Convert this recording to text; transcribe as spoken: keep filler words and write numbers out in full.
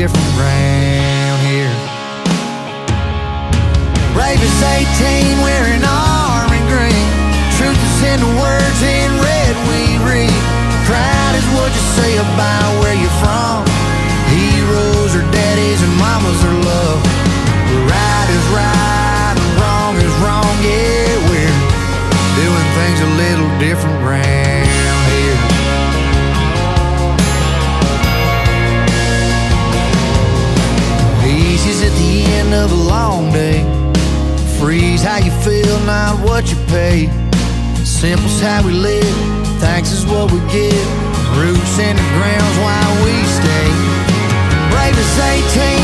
different round here. Brave as eighteen, wearing arm and green. Truth is in the words in red we read. Proud is what you say about where you're from. Heroes are daddies and mamas are love. Right is right and wrong is wrong. Yeah, we're doing things a little different round here. Peace is at the end of a long day. Freeze how you feel, not what you pay. Simple's how we live, thanks is what we give. Roots in the ground's why we stay. Brave as eighteen,